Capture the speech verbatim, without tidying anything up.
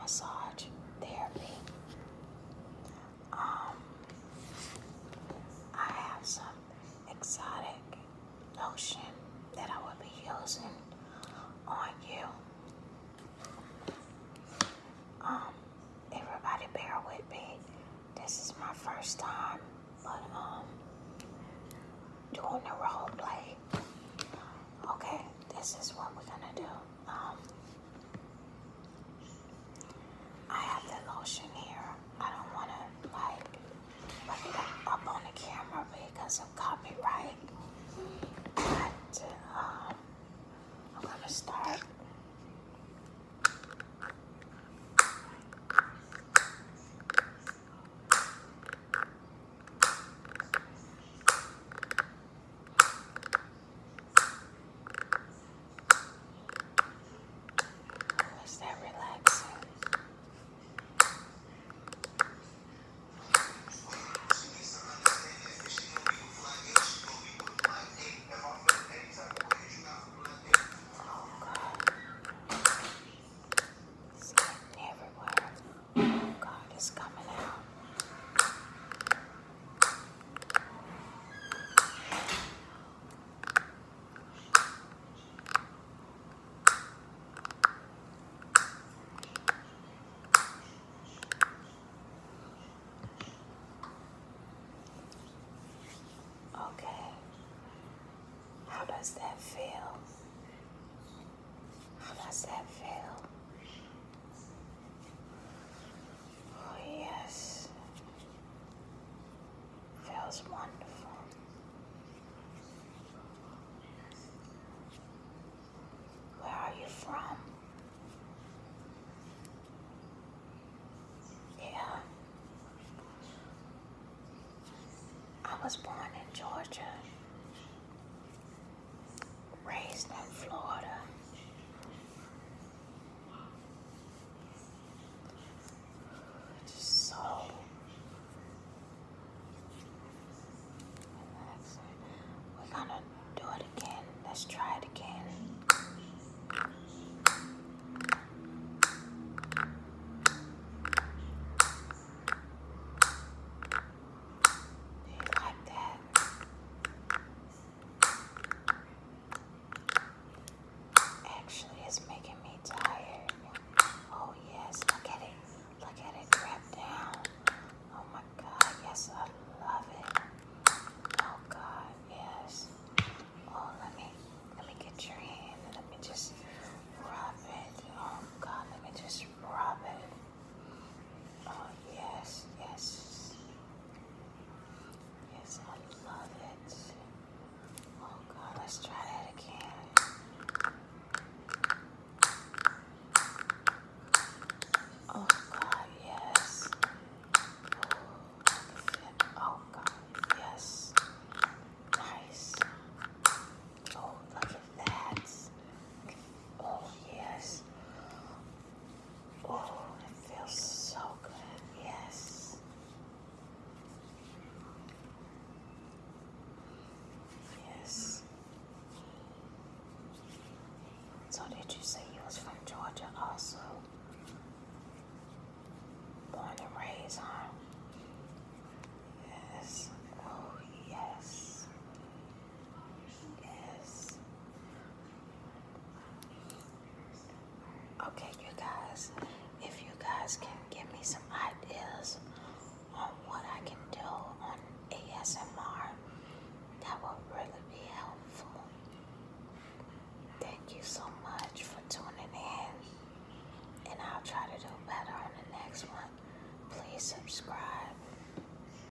massage therapy. Um, I have some exotic lotion that I will be using on you. Um, everybody bear with me. This is my first time, but um, doing the role play. Okay, this is what we're gonna do. Um, I have the lotion here. I don't wanna like put it up on the camera because of copyright. But um, I'm gonna start. Is that relaxing? Oh God, it's getting everywhere. Oh God, it's coming out. Okay, how does that feel? How does that feel? Oh yes, feels wonderful. Where are you from? Yeah, I was born in Georgia, raised in Florida. Just so relaxing. We're gonna do it again. Let's try it again. Do you like that? Actually, it's making me tired. Oh yes, look at it. Look at it drip down. Oh my God, yes, I love it. Oh God, yes. Oh, let me let me get your hand and let me just rub it. Oh God, let me just rub it. Oh yes, yes. Yes, I love it. Oh God, let's try that again. Oh God, yes. Oh God, yes. Nice. Oh, look at that. Oh yes. Oh, it feels so good. Yes. Yes. So did you say you was from Georgia also? Born and raised, huh? Yes. Oh, yes. Yes. Okay, you guys, if you guys can give me some ideas on what I can do